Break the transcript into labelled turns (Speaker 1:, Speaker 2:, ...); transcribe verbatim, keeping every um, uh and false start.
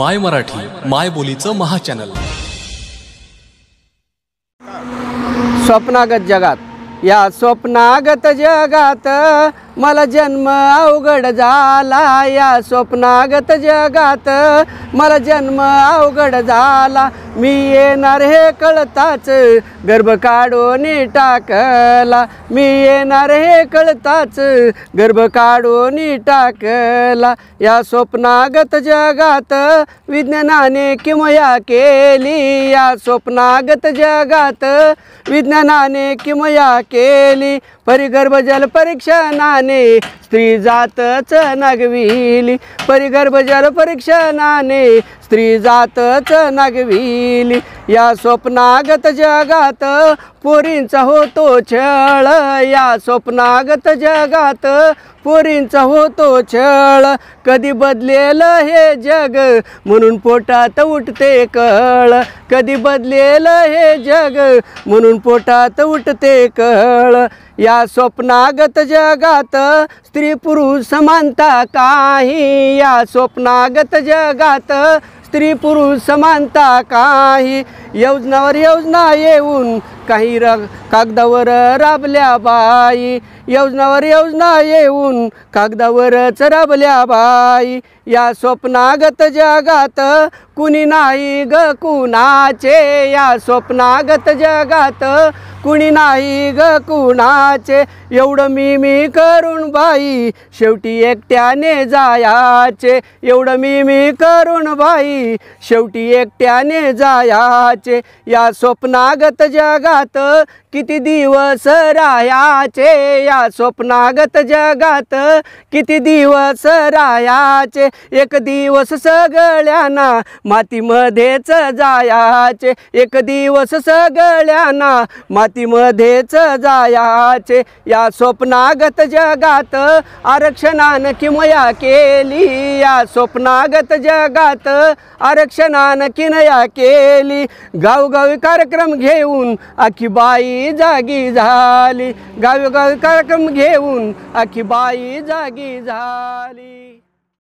Speaker 1: माय मराठी माय बोलीचं महाचॅनल।
Speaker 2: स्वप्नागत जगात या स्वप्नागत जगात मला जन्म अवघड झाला। या स्वप्नागत जगात मला जन्म अवघड झाला। मी येणार हे कळताच गर्भ काढून टाकला। मी येणार हे कळताच गर्भ काढून टाकला। या स्वप्नागत जगात विज्ञानाने किमया केली। या स्वप्नागत जगात विज्ञानाने किमया केली। परिगर्भ जल परीक्षणाने स्त्री जातच नागविली। परिगर्भ जल परीक्षणाने स्त्री जातच नागविली। या स्वप्नागत जगात पोरींचा होतो छळ। या स्वप्नागत जगात पोरींचा होतो छळ। कधी बदलेल हे जग म्हणून पोटात उठते कळ। कधी बदलेल हे जग म्हणून पोटात उठते कळ। या स्वप्नागत जगात स्त्री पुरुष समानता काही। या स्वप्नागत जगात स्त्री पुरुष समानता काही। योजनावर योजना येऊन काही र कागदावर राबल्या बाई। योजनावर योजना येऊन कागदावरच राबल्या बाई। या स्वप्नागत जगात कुणी नाही ग कुणाचे। या स्वप्नागत जगात कुणी नाही ग कुणाचे। एवढं मी मी करून बाई शेवटी एकट्याने जायाचे। एवढं मी मी करून बाई शेवटी एकट्याने जायाचे। या स्वप्नागत जगात किती दिवस राहायचे। या स्वप्नागत जगात किती दिवस राहायचे। एक दिवस सगळ्यांना मातीमध्येच जायाचे। एक दिवस सगळ्यांना मातीमध्येच जायाचे। या स्वप्नागत जगात आरक्षणानं किमया केली। या स्वप्नागत जगात आरक्षणानं किमया केली। गावोगावी कार्यक्रम घेऊन आखी बाई जागी झाली। गावोगावी कार्यक्रम घेऊन आखी बाई जागी झाली।